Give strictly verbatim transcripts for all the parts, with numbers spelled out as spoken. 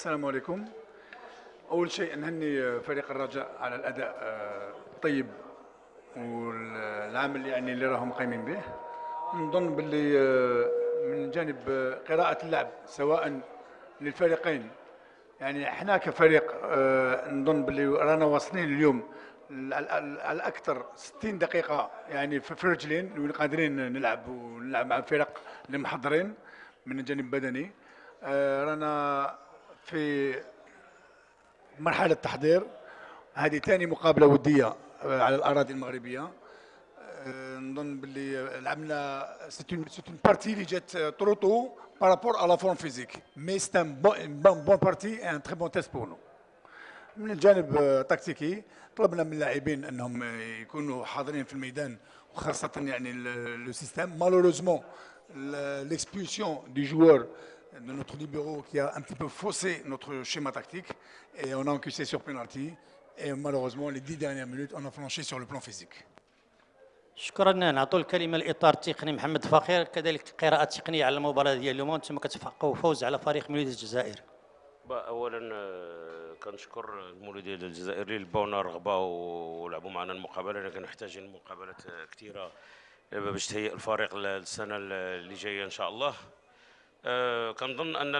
السلام عليكم. أول شيء نهني فريق الرجاء على الأداء الطيب والعمل يعني اللي راهم قايمين به. نظن باللي من جانب قراءة اللعب سواء للفريقين، يعني احنا كفريق نظن باللي رانا واصلين اليوم على الأكثر ستين دقيقة يعني في رجلين وقادرين نلعب ونلعب مع فرق اللي محضرين من الجانب البدني. رانا في مرحلة تحضير، هذه ثاني مقابلة ودية على الأراضي المغربية. نظن باللي لعبنا سيت اون بارتي اللي جات تروطو بارابور على فورم فيزيك، مي سيت ان بون بارتي ان تري بون تيست بور نو. من الجانب التكتيكي طلبنا من اللاعبين انهم يكونوا حاضرين في الميدان، وخاصة يعني لو سيستيم. مالوروزمون l'expulsion du joueur de notre libéro qui a un petit peu faussé notre schéma tactique et on a encaissé sur penalty et malheureusement les dix dernières minutes on a flanché sur le plan physique. شكرا. نعطوا الكلمه الاطار التقني محمد فخير، كذلك قراءه تقنيه على المباراه ديال اليوم، وانتم كتحققوا فوز على فريق مولوديه الجزائر. اولا كنشكر المولوديه الجزائري اللي باونا رغبه ولعبوا معنا المقابله، لان محتاجين مقابلات كثيره باش تهيئ الفريق للسنه اللي جايه ان شاء الله. أه كنظن ان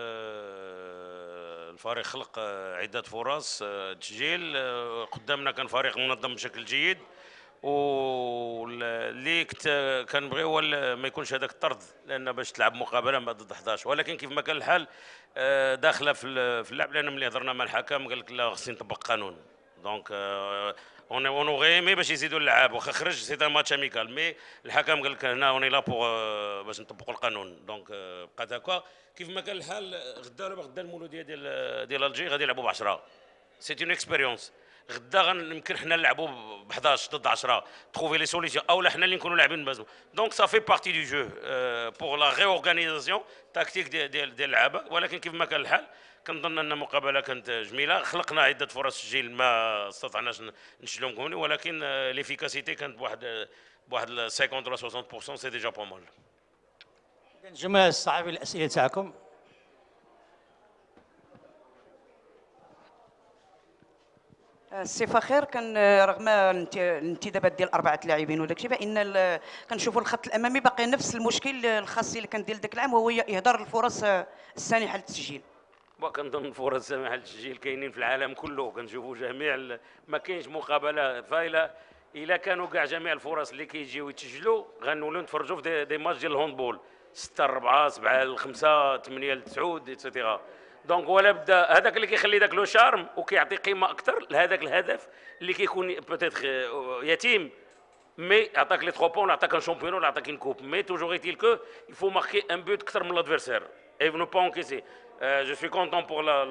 الفريق خلق عده فرص تسجيل، قدامنا كان فريق منظم بشكل جيد، واللي كنت كنبغي هو ما يكونش هذاك الطرد، لان باش تلعب مقابله مع ضد احد عشر، ولكن كيف ما كان الحال داخله في اللعب، لان ملي هضرنا مع الحكم قال لك لا خصني نطبق قانون. دونك اون اون اوغي مي باش يزيدوا اللعاب، واخا خرج سي ان ماتش اميكال، مي الحكم قال لك هنا اوني لا بوغ باش نطبقوا القانون. دونك بقات هكا كيف ما كان الحال. غدا دابا غدا المولوديه ديال ديال الجي غادي يلعبوا ب عشرة، سي اون اكسبيريونس. غدا يمكن حنا نلعبوا ب احد عشر ضد عشرة، تروفي لي سوليسيون، اولا حنا اللي نكونوا لاعبين بازو. دونك صافي بارتي دو جو بوغ لا ريورغانيزاسيون تاكتيك ديال ديال اللعابه، ولكن كيف ما كان الحال كنظن ان المقابله كانت جميله. خلقنا عده فرص تسجيل ما استطعناش نسجلهم كوني، ولكن ليفيكاسيتي كانت بواحد بواحد خمسين ولا ستين بالمئة، سي ديجا با مال. جماعه الصحفي الاسئله تاعكم. السي فخير، كان رغم الانتدابات ديال اربعه لاعبين وداك الشيء، فان كنشوفوا الخط الامامي باقي نفس المشكل الخاصي اللي كان ديال ذاك العام، وهو اهدار الفرص السانحه للتسجيل. وكنظن الفرص السانحه للتسجيل كاينين في العالم كله، كنشوفوا جميع، ما كاينش مقابله فايله الا كانوا كاع جميع الفرص اللي كيجيو يتسجلوا غنولوا نتفرجوا في دي, دي ماتش ديال الهوندبول ستة أربعة سبعة لخمسة ثمانية لتسعود ايتترا. دونك ولا بدا هذاك اللي كيخلي داك لو شارم وكيعطي قيمه اكثر لهذاك الهدف اللي كيكون بوتيتر يتيم، مي عطاك لي تخوا بون، عطاك ان شامبيون ولا عطاك ان كوب، مي توجور ايتيل كو يفو ماركي ان بوت اكثر من لادفيرسير اي نو با انكيسي. جو سوي كونتون بور لا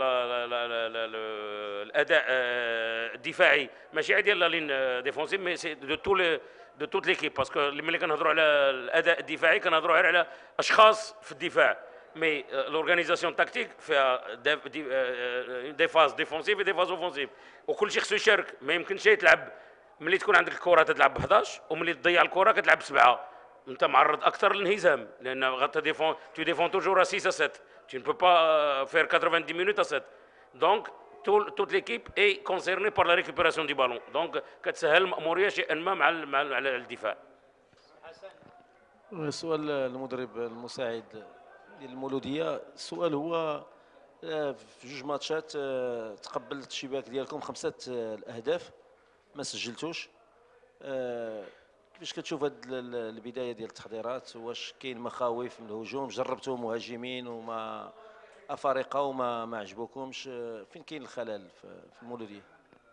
الاداء الدفاعي، ماشي ديال لا لين ديفونسيف، مي سي دو تو لي دو توت ليكيب، باسكو ملي كنهضروا على الاداء الدفاعي كنهضروا على اشخاص في الدفاع، مي لورغانيزاسيون تاكتيك فيها دي فاز ديفونسيف ودي فاز اوفونسيف، وكل شيء خصو يشارك. ما يمكنش تلعب ملي تكون عندك الكره تلعب ب احد عشر، وملي تضيع الكره كتلعب بسبعه، انت معرض اكثر للانهزام، لان غاتا ديفون تو ديفون توجور ستة سبعة، tu ne peux pas faire quatre-vingt-dix minutes à sept. Donc tout, toute l'équipe est concernée par la récupération du ballon. Donc كتسهل المأمورية شيئا ما مع مع الدفاع. سؤال المدرب المساعد ديال المولوديه، السؤال هو في جوج ماتشات تقبل الشباك ديالكم خمسه الاهداف ما سجلتوش. كيفاش كتشوف هذه البدايه ديال التحضيرات؟ واش كاين مخاوف من الهجوم؟ جربتوا مهاجمين وما افارقه وما ما عجبوكمش؟ فين كاين الخلل في المولوديه؟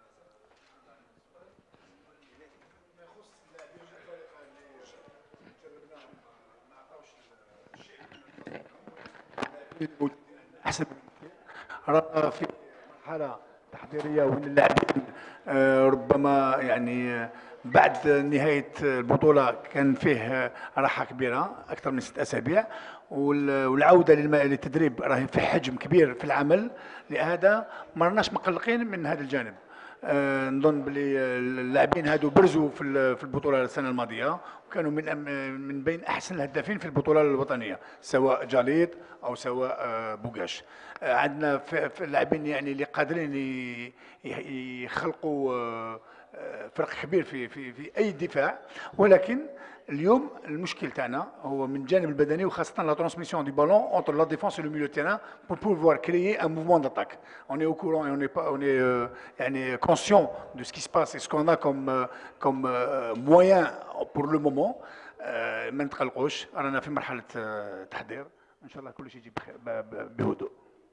احسن راه في مرحله تحضيريه وين اللاعبين ربما يعني بعد نهايه البطوله كان فيه راحه كبيره اكثر من ست اسابيع، والعوده للتدريب راه في حجم كبير في العمل، لهذا ما رناش مقلقين من هذا الجانب. آه، نظن بلي اللاعبين هادو برزوا في ال- في البطوله السنه الماضيه، وكانوا من أم- من بين احسن الهدافين في البطوله الوطنيه، سواء جاليد او سواء آه، بوغاش. آه، عندنا في في اللاعبين يعني اللي قادرين ي- ي- يخلقوا آه، آه، فرق كبير في في في اي دفاع. ولكن اليوم المشكل تاعنا هو من الجانب البدني، وخاصه لا ترانسميسيون دي بالون اونتر لا ديفونس et le milieu de terrain pour pouvoir créer un mouvement d'attaque. On est au courant et on est pas on est euh, يعني conscient de ce qui se passe et ce qu'on a comme euh, comme euh, moyen pour le moment. آه، ما نتقلقوش، رانا في مرحله آه، تحضير، ان شاء الله كل شيء يجي بخير ب- ب- بهدوء.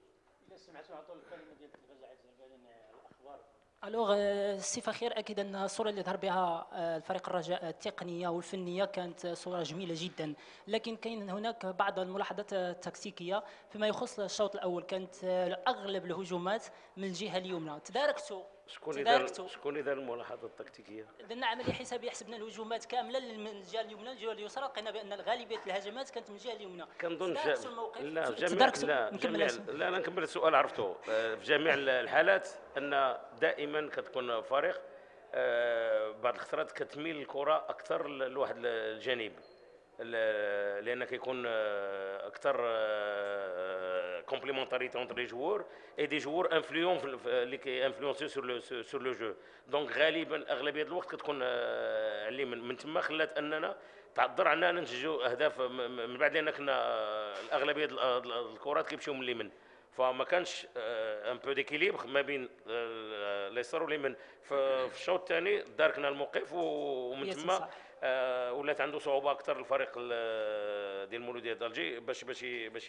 الوغ سي فخير، اكيد ان الصوره اللي ظهر بها آه، الفريق الرجاء التقنيه والفنيه كانت صوره جميله جدا، لكن كاين هناك بعض الملاحظات التكتيكيه فيما يخص الشوط الاول. كانت آه، اغلب الهجومات من الجهه اليمنى. تداركتوا شكون اللي دار تداركتوا شكون اللي دار الملاحظه التكتيكيه؟ درنا عمليه حسابيه، حسبنا الهجومات كامله من الجهه اليمنى للجهه اليسرى، لقينا بان غالبيه الهجمات كانت من الجهه اليمنى. كنظن تداركتوا الموقف؟ لا في جميع تداركتوا؟ لا نكمل جميع هذا. لا لا نكمل السؤال عرفته. آه، في جميع الحالات ان دائما كتكون فريق آه، بعض الخطرات كتميل الكره اكثر لواحد الجانب، ل- لان كيكون آه، اكثر كومبليمونتاريتي اونتر لي جوور اي دي جوور انفلونس اللي كي انفلونسي سور لو سور لو جو. دونك غالبا اغلبيه الوقت كتكون آه، على اليمين. من تما خلات اننا تعذر عنا ننتجوا اهداف م- م- من بعد، لان كنا آه، الاغلبيه ديال ال- الكرات كيمشيو من اليمين، فما كانش ان بو ديكيليبر ما بين آه، اليسار واليمين. في في الشوط الثاني داركنا الموقف، و- ومن يس تما صح. آه، ولات عنده صعوبه اكثر الفريق ال- ديال المولوديه دالجي باش باش ي- باش ي-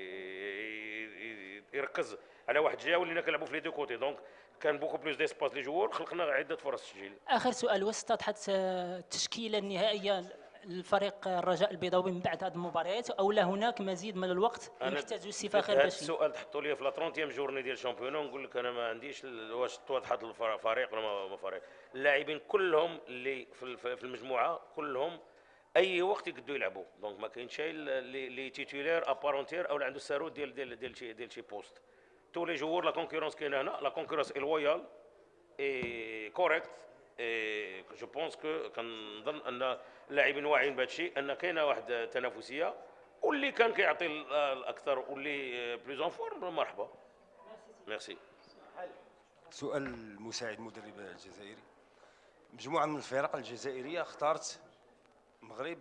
ي- يركز على واحد الجهه، ولينا كنلعبوا في لي دو كوتي. دونك كان بوكو بلوس ديسباس لي جوور، خلقنا عده فرص تسجيل. اخر سؤال، واش اتضحت آه، التشكيله النهائيه للفريق الرجاء البيضاوي من بعد هذه المباريات، او لا هناك مزيد من الوقت يحتاج السي فخر هذا باش السؤال تحطوا لي في لا ثلاثين جورني ديال الشامبيون، نقول لك انا ما عنديش ال- واش توضحت الفريق ولا ما- ما فريق. اللاعبين كلهم اللي في الف- في المجموعه كلهم اي وقت يقدروا يلعبوا. دونك ما كاين شيء اللي اللي تيتولير ابارونتير او اللي عنده السارود ديال ديال ديال شي ديال شي بوست. تو لي جوور لا كونكورونس كاينه هنا، لا كونكورونس اي لويال اي كوريكت. اي جو بونس كو كنظن ان اللاعبين واعيين بهذا الشيء، ان كاينه واحد التنافسيه، واللي كان كيعطي ال- الاكثر واللي بلوز اون فورم مرحبا. ميرسي. سؤال المساعد المدرب الجزائري. مجموعة من الفرق الجزائرية اختارت المغرب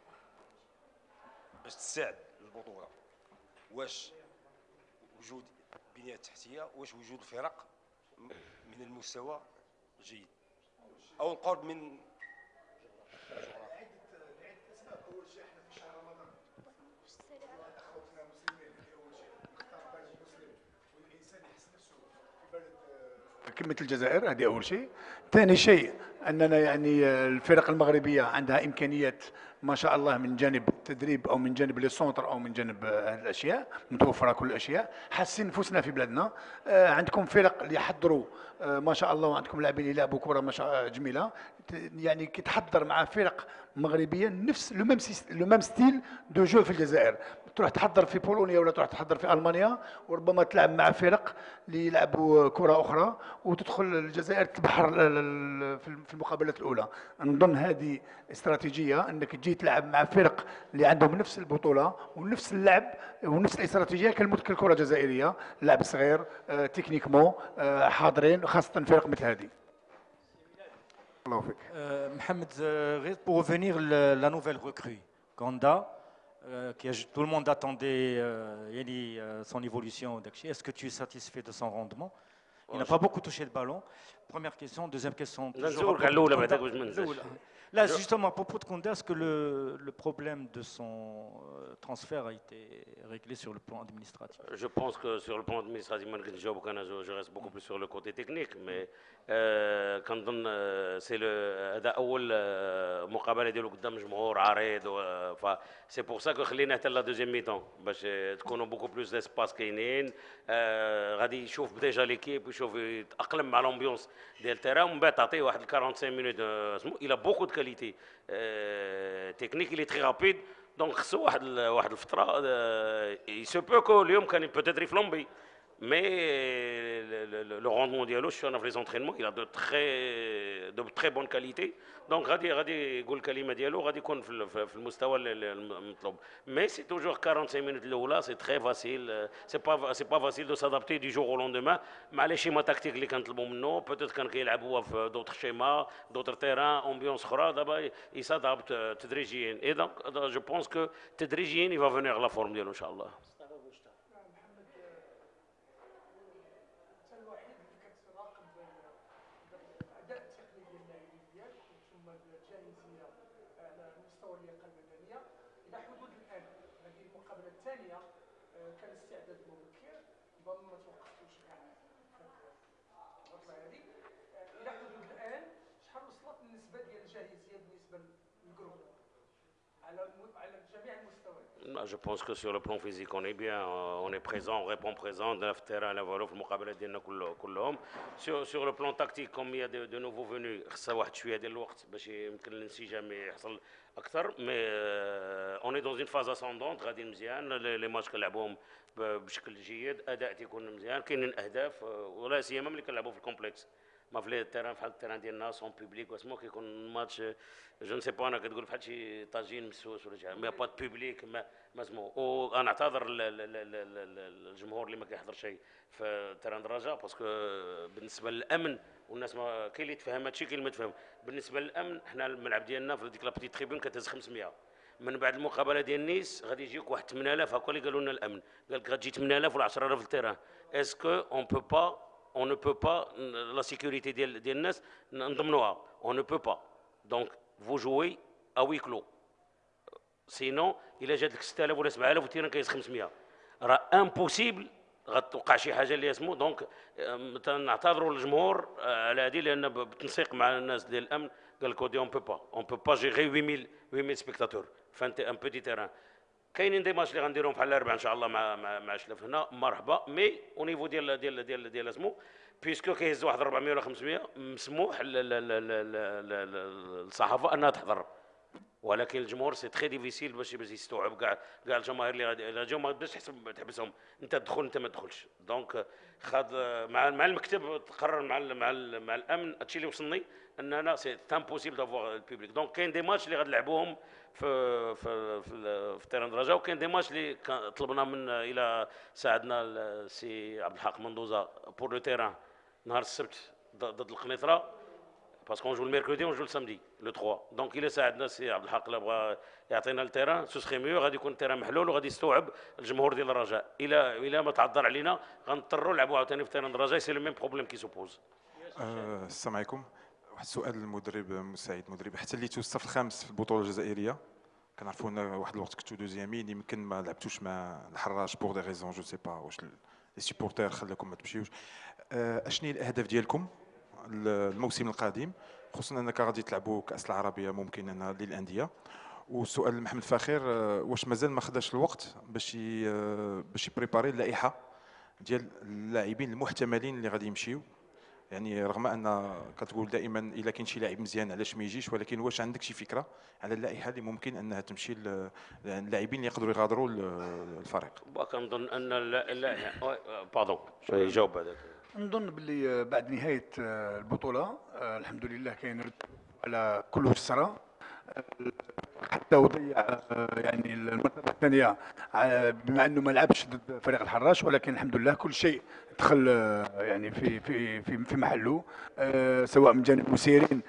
باش تستعد للبطولة. واش وجود بنية تحتية، واش وجود فرق من المستوى الجيد أو القرب من كلمة الجزائر، هذه أول شيء. ثاني شيء أننا يعني الفرق المغربية عندها إمكانيات ما شاء الله من جانب التدريب أو من جانب لي سونتر أو من جانب هذه الأشياء، متوفرة كل الأشياء. حاسين نفوسنا في بلادنا. آه، عندكم فرق اللي يحضروا آه، ما شاء الله، وعندكم لاعبين اللي يلعبوا كرة ما شاء جميلة. ت- يعني كيتحضر مع فرق مغربية نفس لو ميم لو ميم ستيل دو جو في الجزائر. تروح تحضر في بولونيا ولا تروح تحضر في المانيا، وربما تلعب مع فرق اللي يلعبوا كره اخرى، وتدخل الجزائر تبحر ل- ل- في المقابلات الاولى. نظن هذه استراتيجيه، انك تجي تلعب مع فرق اللي عندهم نفس البطوله ونفس اللعب ونفس الاستراتيجيه كالمت- كالكره الجزائريه، لعب صغير آه، تكنيكمون آه، حاضرين، خاصه فرق مثل هذه. الله يوفقك. Euh, Mohamed, euh, pour revenir la, la nouvelle recrue, Ganda, euh, qui a- tout le monde attendait euh, Yeli, euh, son évolution au Dakshi. Est-ce que tu es satisfait de son rendement? Il n'a pas beaucoup touché le ballon. Première question. Deuxième question. toujours à نزور propos كاع de الاولى Konda. بعدك باش ما ننساش. الأولى. Là, justement, à propos de Konda, est-ce que le, le problème de son euh, transfert a été réglé sur le plan administratif? Je pense que sur le plan administratif, ما نقدرش نجاوبك انا. je je reste beaucoup plus sur le côté technique, mais آه، كنظن آه، سي لو هذا اول آه، مقابله ديالو قدام جمهور عريض، ف سي بور سا كو خلينا حتى لا دوزيام ميتون باش آه، تكونوا بوكو بلوس ديسباس كاينين. آه، غادي يشوف ديجا ليكيب ويشوف يتاقلم مع لومبيونس ديال التيران، ومن بعد تعطيه واحد خمسة وأربعين مينوت. آه، سمو الى بوكو دو كاليتي تكنيك اللي تري رابيد. دونك خصو واحد ال- واحد الفتره. يسو بو كو اليوم كان بوتيتر يفلومبي، Mais le, le, le rendement ديالو شفنا في les entraînements il a de très de très bonne qualité. Donc غادي غادي يقول الكلمه ديالو غادي يكون في في المستوى المطلوب. Mais c'est toujours quarante-cinq minutes الاولى c'est très facile. C'est pas c'est pas facile de s'adapter du jour au lendemain مع لي شيما تاكتيك اللي كنطلبوا منه. peut-être كان كيلعب هو في d'autres schémas d'autres terrains ambiance اخرى دابا يسادابت تدريجيا. Et donc je pense que تدريجيا il va venir la forme ديالو ان شاء الله. Je pense que sur le plan physique on est bien, on est présent, on répond présent dans le terrain la في المقابلات ديالنا كلهم. Sur sur le plan tactique comme il y a de, de nouveaux venus خصها واحد شويه ديال الوقت باش يمكن الانسجام يحصل اكثر. mais on est dans une phase ascendante غادي مزيان. لي ماتش كنلعبوهم بشكل جيد اداء تيكون مزيان كاينين اهداف ولا سيما ملي كنلعبوا في الكومبلكس ما في التيران بحال التيران ديالنا سون بوبليك واسمو كيكون ماتش جو نسي با انا كتقول بحال شي طاجين مسوس ولا شي مي با بوبليك ما ما سمو. ونعتذر الجمهور اللي ما كيحضر شيء في تيران دراجه باسكو بالنسبه للامن والناس ما كاين اللي يتفهم هادشي كاين اللي ما تفهم. بالنسبه للامن حنا الملعب ديالنا في ديك لابتي تريبون كتهز خمسمية. من بعد المقابله ديال نيس غادي يجيك واحد ثمانية آلاف هكا اللي قالوا لنا الامن قال لك غتجي ثمانية آلاف ولا عشرة آلاف في التيران. اسكو اون بو با on ne peut pas la sécurité ديال ديال الناس نضمنوها. on ne peut pas donc vous jouez à huis clos. sinon الا جات لك ستة آلاف ولا سبعة آلاف والتيران كيهز خمسمية راه امبوسيبل غتوقع شي حاجه اللي اسمو. دونك نعتذروا للجمهور على هذه لان بالتنسيق مع الناس ديال الامن قال لك اون بو با اون بو با جيري huit mille huit mille سبيكتاتور فانت ان بوتي تيران. كاينين دي ماتش اللي غنديرهم بحال الاربعاء ان شاء الله مع مع مع شلف هنا مرحبا. مي او نيفو ديال ديال ديال ديال اسمو بيسكو كيهز واحد أربعمية ولا خمسمية مسموح للصحافه انها تحضر. ولكن الجمهور سي تري ديفيسيل باش باش يستوعب كاع كاع الجماهير اللي غادي جاو ما تقدرش تحسب تحبسهم انت تدخل انت ما تدخلش. دونك خاد مع مع المكتب تقرر مع ال مع ال مع الامن هادشي اللي وصلني اننا سي امبوسيبل دافوار البوبليك. دونك كاين دي ماتش اللي غنلعبوهم في في في, في تيران دراجه وكاين دي ماتش اللي طلبنا من الى ساعدنا السي عبد الحق مندوزه بور لو تيران نهار السبت ضد القنيطره باسكو نجو الميركودي ونجو السامدي لو ثلاثة. دونك الى ساعدنا السي عبد الحق الا بغى يعطينا التيران سو سخي ميو غادي يكون التيران محلول وغادي يستوعب الجمهور ديال الرجاء. الى الى ما تعذر علينا غنضطروا نلعبوا عاوتاني في تيران الرجاء. سي لو ميم بروبليم كي سوبوز. السلام عليكم. واحد السؤال للمدرب مساعد المدرب حتى اللي الصف الخامس في البطوله الجزائريه كنعرفوا ان واحد الوقت كنتو دوزيامين يمكن ما لعبتوش مع الحراش بور دي ريزون جو سي با واش لي سيبورتير خلاكم ما تمشيوش. اشني الاهداف ديالكم الموسم القادم خصوصا انك غادي تلعبوا كاس العربيه ممكن انها للانديه. والسؤال لمحمد فاخر واش مازال ما خداش الوقت باش باش يبريباري اللائحه ديال اللاعبين المحتملين اللي غادي يمشيو. يعني رغم ان كتقول دائما الا كاين شي لاعب مزيان علاش ما يجيش ولكن واش عندك شي فكره على اللائحه اللي ممكن انها تمشي للاعبين اللي يقدروا يغادروا الفريق؟ كنظن ان اللائحه باردون شنو يجاوب هذاك. نظن باللي بعد نهايه البطوله الحمد لله كاين رد على كل وجه سرى حتى وضيع يعني المرتبه الثانيه بما انه ما لعبش ضد فريق الحراش ولكن الحمد لله كل شيء دخل يعني في في في, في محله سواء من جانب المسيرين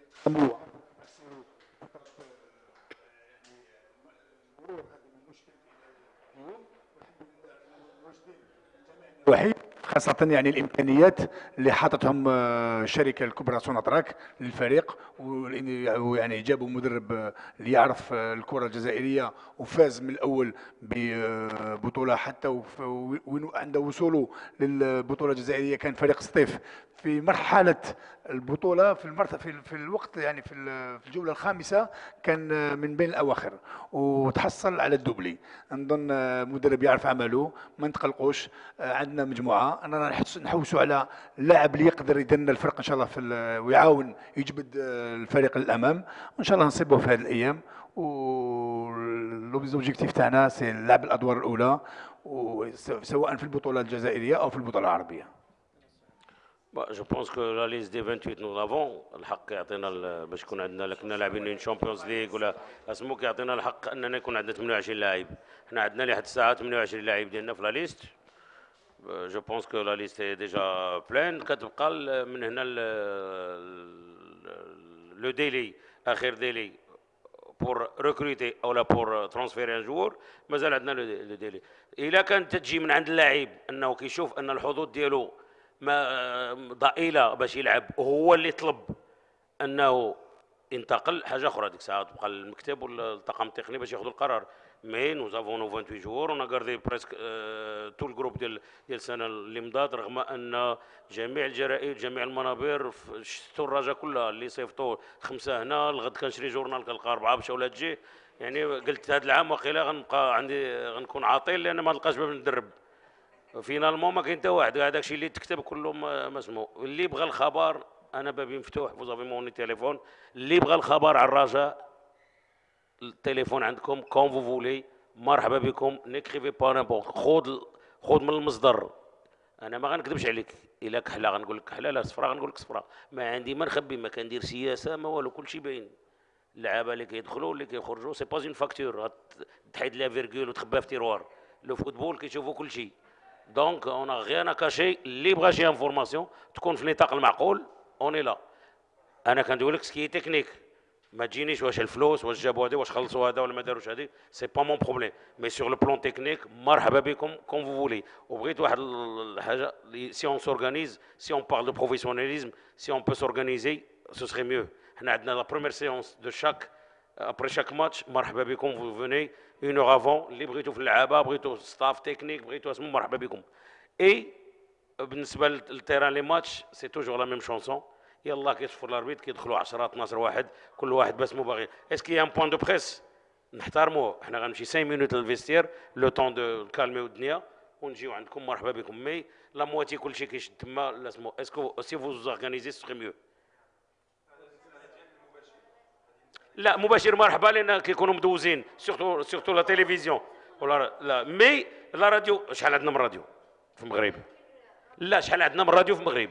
وحيد خاصة يعني الإمكانيات اللي حاطتهم الشركة الكبرى سوناتراك للفريق ويعني جابوا مدرب اللي يعرف الكرة الجزائرية وفاز من الأول ببطولة حتى عند وصوله للبطولة الجزائرية كان فريق سطيف في مرحلة البطولة في المرت في, في الوقت يعني في في الجولة الخامسة كان من بين الأواخر وتحصل على الدوبلي. نظن مدرب يعرف عمله ما نتقلقوش. عندنا مجموعة أننا نحوسوا على لاعب اللي يقدر يدير لنا الفرق إن شاء الله في ويعاون يجبد الفريق للأمام وإن شاء الله نصيبه في هذه الأيام. و لوبجيكتيف تاعنا سي لعب الادوار الاولى سواء في البطوله الجزائريه او في البطوله العربيه. جو بونس كو لا ليست دي ثمانية وعشرين نو لافون الحق يعطينا باش يكون عندنا كنا لاعبين اون شامبيونز ليغ ولا اسمو كيعطينا الحق اننا يكون عندنا ثمانية وعشرين لاعب. حنا عندنا لحد الساعه ثمانية وعشرين لاعب ديالنا في لا ليست. جو بونس كو لا ليست ديجا بلان. كتبقى من هنا لو ديلي اخر ديلي بور ريكروتي او لا بور ترانسفيري ان جوور مازال عندنا لو ديلي. الا كانت تجي من عند اللاعب انه كيشوف ان الحظوظ ديالو ما ضئيله باش يلعب وهو اللي طلب انه ينتقل، حاجه اخرى ديك الساعه تبقى المكتب ولا الطاقم التقني باش ياخذوا القرار. مي نو زافون نو ثمانية وعشرين جوور اون غاردي بريسك تو الجروب ديال ديال السنه اللي مضات، رغم ان جميع الجرائد جميع المنابر شفتوا الرجاء كلها اللي صيفطوا خمسه هنا الغد كنشري جورنال كنلقى اربعه مشاو ولا تجي. يعني قلت هذا العام واقيلا غنبقى عندي غنكون عاطل لان ما نلقاش باب ندرب. فينالمون ما كاين حتى واحد، هذاك الشيء اللي تكتب كله ما اسمه. اللي بغى الخبر انا بابي مفتوح، فوزافي موني تيليفون. اللي بغى الخبر على الرجاء التليفون عندكم كون فو فولي، مرحبا بكم. نيكريفي با نيمبورت، خذ خذ من المصدر. انا ما غنكذبش عليك، الا كحله غنقول لك كحله، لا صفراء غنقول لك صفراء. ما عندي ما نخبي، ما كندير سياسه ما والو، كلشي باين. اللعابه اللي كيدخلوا اللي كيخرجوا سي با اون فاكتور تحيد لها فيرغول وتخباها في تيروار. لو فوتبول كيشوفوا كلشي. دونك اون غيان كاشي. اللي بغى شي انفورماسيون تكون في النطاق المعقول اوني لا. انا كندوي لك سكي تكنيك، ما تجينيش واش الفلوس واش جابوا هذا واش خلصوا هذا ولا ما داروش هذه، سي با مون بروبليم. مي سور لو بلون تكنيك مرحبا بكم كون فو فولي. وبغيت واحد الحاجه، سي اون سورغانيز، سي اون بارل دو بروفيسيوناليزم، سي اون بو سورغانيزي سو سري ميو. حنا عندنا لا بروميير سيونس دو شاك ابري شاك ماتش، مرحبا بكم فو فوني اون اور افون. اللي بغيتو في اللعابه، بغيتو ستاف تكنيك، بغيتو اسمو مرحبا بكم. اي بالنسبه للتيران لي ماتش سي توجور لا ميم شونسون. يلا كيصفر الاربيت كيدخلوا عشرة اثناش واحد، كل واحد باسمو باغي. اسكي ان بوان دو بريس نحترموه. حنا غنمشي خمسة مينوت للفيستير لو طون دو كالميو الدنيا ونجيو عندكم مرحبا بكم. مي لا مواتي كلشي كيشد تما لا سمو. اسكو سي فوز اورغانيزي سي ميو. لا مباشر مرحبا لان كيكونوا مدوزين سورتو سورتو لا تيليفزيون ولا لا. مي لا راديو شحال عندنا من راديو في المغرب؟ لا شحال عندنا من راديو في المغرب؟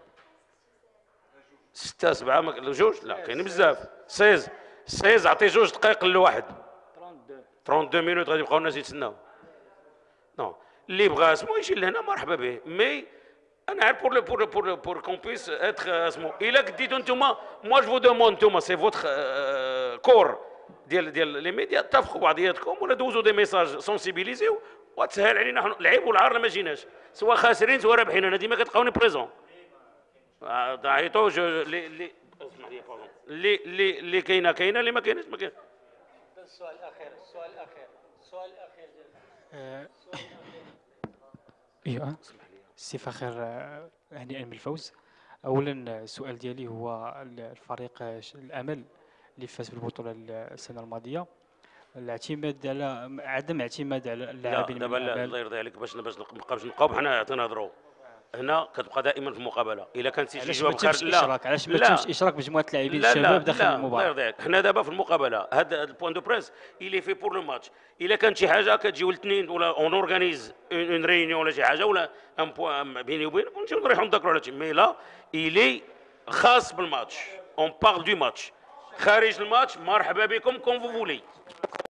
ستة سبعة جوج؟ لا كاين بزاف. سيز سيز عطي جوج دقائق لواحد. اثنين وثلاثين مينوت غادي يبقاو الناس يتسناو. نو اللي بغى اسمو يجي لهنا مرحبا به. مي انا عارف بور بور بور بور كون بويس اتر اسمو. الا كديتو نتوما موا جو فو دوموند نتوما سي فوتر كور ديال ديال لي ميديا، اتفقوا بعضياتكم ولا دوزوا دي ميساج سونسيبيليزيو وتسهل علينا. حنا العيب والعار ما جيناش، سواء خاسرين سواء رابحين. انا ديما كتلقاوني بريزون. عيطوا لي لي اسمح لي اللي اللي اللي كاينه كاينه، اللي ما كايناش ما كاين. السؤال الاخير السؤال الاخير السؤال الاخير ايوه سي فخر، هنيئا بالفوز. اولا السؤال ديالي هو الفريق الامل اللي فاز بالبطوله السنه الماضيه، الاعتماد على عدم اعتماد على اللاعبين. دابا الله يرضي عليك باش باش نبقاو باش نبقاو حنا تنهضروا هنا كتبقى دائما في المقابله. الا كان شي جواب خارج لا علاش ما تمش اشراك مجموعه اللاعبين الشباب داخل المباراه؟ الله يرضي عليك حنا دابا في المقابله هذا البوان دو بريس الي في بور لو ماتش. الا كانت شي حاجه كتجيو الاثنين ولا اون اورغانيز اون ريونيون ولا شي حاجه ولا ان بوان بيني وبينك ونمشيو نروحوا نذكروا على هادشي. مي لا الي خاص بالماتش، اون بارل دو ماتش. خارج الماتش مرحبا بكم كون فو فولي.